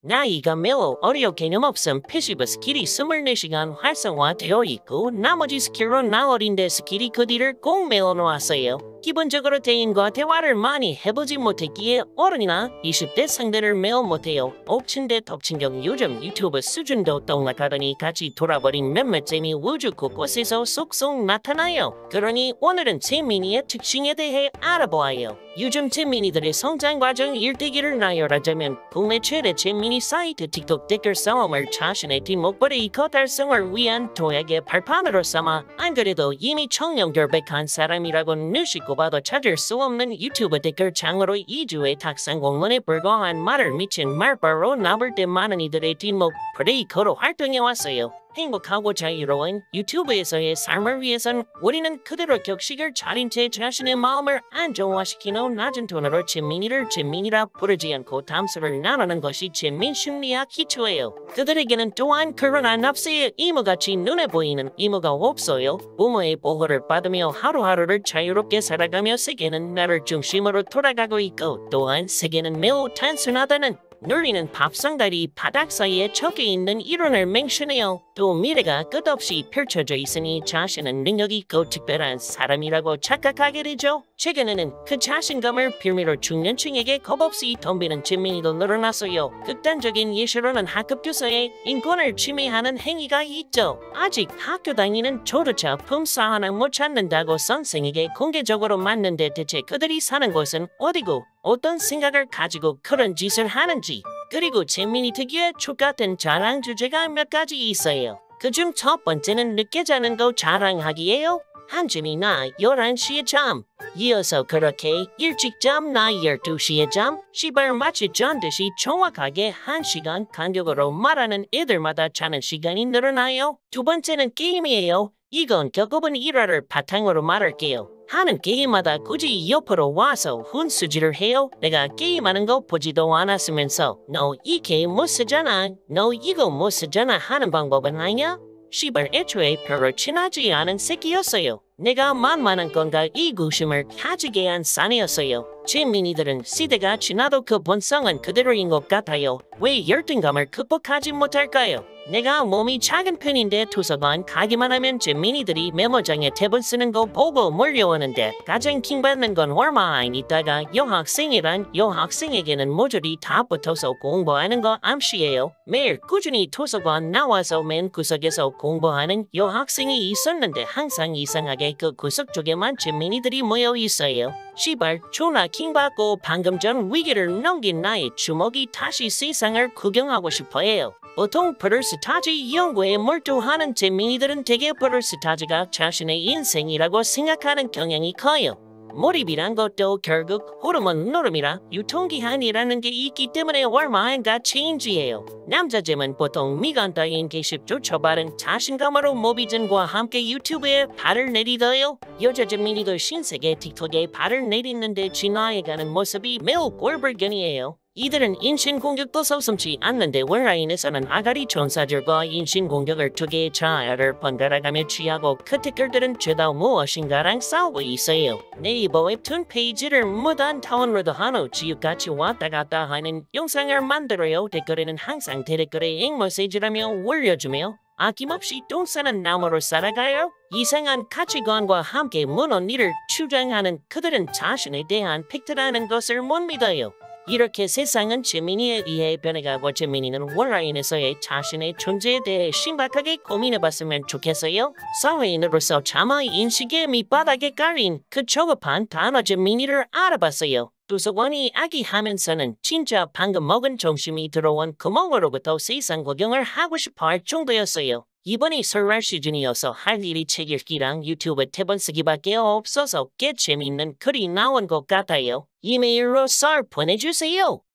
나이가 매우 어려 개념 없음 패시브 스킬이 24시간 활성화되어 있고 나머지 스킬로 나 어린데 스킬이 그 뒤를 꼭 메워놓았어요. 기본적으로 대인과 대화를 많이 해보지 못했기에 어른이나 20대 상대를 매우 못해요. 옥친대 덕친경 요즘 유튜브 수준도 떡락하더니 같이 돌아버린 몇몇 재미 우주 곳곳에서 속속 나타나요. 그러니 오늘은 재민이의 특징에 대해 알아보아요. 요즘 재민이들의 성장 과정 일대기를 나열하자면 국내 최대 재민이 사이트 틱톡 댓글 싸움을 자신의 뒷목걸이 이커 달성을 위한 도약의 발판으로 삼아 안 그래도 이미 청렴 결백한 사람이라고 누시고 봐도 찾을 수 없는 유튜브 댓글 장으로 2주의 탁상 공론에 불과한 말을 미친 말바로 나볼 때 많은 이들의 뒷목 플레이걸로 활동해왔어요. 행복하고 자유로운 유튜브에서의 삶을 위해선 우리는 그대로 격식을 차린 채 자신의 마음을 안정화시키는 낮은 톤으로 재민이를 재민이라 부르지 않고 담소를 나누는 것이 재민 심리학 기초예요. 그들에게는 또한 그러나 납세의 의무같이 눈에 보이는 의무가 없어요. 부모의 보호를 받으며 하루하루를 자유롭게 살아가며 세계는 나를 중심으로 돌아가고 있고 또한 세계는 매우 단순하다는 눌리는 밥상다리 바닥 사이에 적혀 있는 이론을 맹신해요. 또 미래가 끝없이 펼쳐져 있으니 자신은 능력이 있고 특별한 사람이라고 착각하게 되죠. 최근에는 그 자신감을 빌미로 중년층에게 겁없이 덤비는 재민이도 늘어났어요. 극단적인 예시로는 학급 교사의 인권을 침해하는 행위가 있죠. 아직 학교 다니는 조르차 품사 하나 못 찾는다고 선생에게 공개적으로 맞는데 대체 그들이 사는 곳은 어디고 어떤 생각을 가지고 그런 짓을 하는지, 그리고 재민이 특유의 촉같은 자랑 주제가 몇 가지 있어요. 그중 첫 번째는 늦게 자는 거 자랑하기예요. 한쯤이 나 11시에 잠, 이어서 그렇게 일찍 잠 나 12시에 잠, 시발 마치 전듯이 정확하게 1시간 간격으로 말하는 애들마다 자는 시간이 늘어나요. 두 번째는 게임이에요. 이건 겪어본 일화를 바탕으로 말할게요. 하는 게임마다 굳이 옆으로 와서 훈수질을 해요. 내가 게임하는 거 보지도 않았으면서 너 이 게임 못 쓰잖아, 너 이거 못 쓰잖아 하는 방법은 아냐? 시발 애초에 별로 친하지 않은 새끼였어요. 내가 만만한 건가 이 구심을 가지게 한 사내였어요. 재민이들은 시대가 지나도 그 본성은 그대로인 것 같아요. 왜 열등감을 극복하지 못할까요? 내가 몸이 작은 편인데 도서관 가기만 하면 재민이들이 메모장에 탭을 쓰는 거 보고 몰려오는데 가장 킹받는 건 얼마 안 있다가 여학생이란 여학생에게는 모조리 다 붙어서 공부하는 거 암시예요. 매일 꾸준히 도서관 나와서 맨 구석에서 공부하는 여학생이 있었는데 항상 이상하게 그 구석 쪽에만 재민이들이 모여 있어요. 시발 존나 킹받고 방금 전 위기를 넘긴 나의 주먹이 다시 세상을 구경하고 싶어해요. 보통 브롤스타즈 연구에 몰두하는 재민이들은 대개 브롤스타즈가 자신의 인생이라고 생각하는 경향이 커요. 몰입이란 것도 결국 호르몬 노름이라 유통기한이라는 게 있기 때문에 얼마 안 가 체인지예요. 남자잼은 보통 미간 따윈 게십조차 바른 자신감으로 모비즌과 함께 유튜브에 발을 내디뎌요. 여자 재민이도 신세계 틱톡에 발을 내딛는데 진화해가는 모습이 매우 꼴불견이에요. 이들은 인신공격도 서슴지 않는데 온라인에서는 아가리 전사들과 인신공격을 두 개의 자아를 번갈아가며 취하고 그 댓글들은 죄다 무엇인가랑 싸우고 있어요. 네이버 웹툰 페이지를 무단 다운로드 한 후 지읒같이 왔다 갔다 하는 영상을 만들어요. 댓글에는 항상 대댓글에 앵머세지라며 올려주며 아낌없이 똥 싸는 나무로 살아가요. 이상한 가치관과 함께 문언니를 주장하는 그들은 자신에 대한 팩트라는 것을 못 믿어요. 이렇게 세상은 재민이에 의해 변해가고 재민이는 온라인에서의 자신의 존재에 대해 심각하게 고민해봤으면 좋겠어요. 사회인으로서 차마 인식의 밑바닥에 깔린 그 저급한 단어 재민이를 알아봤어요. 도서관이 아기하면서는 진짜 방금 먹은 점심이 들어온 구멍으로부터 세상 구경을 하고 싶어 할 정도였어요. 이번이 설날 시즌이어서 할 일이 책 읽기랑 유튜브 탭은 쓰기밖에 없어서 꽤 재밌는 글이 나온 것 같아요. 이메일로 썰 보내주세요.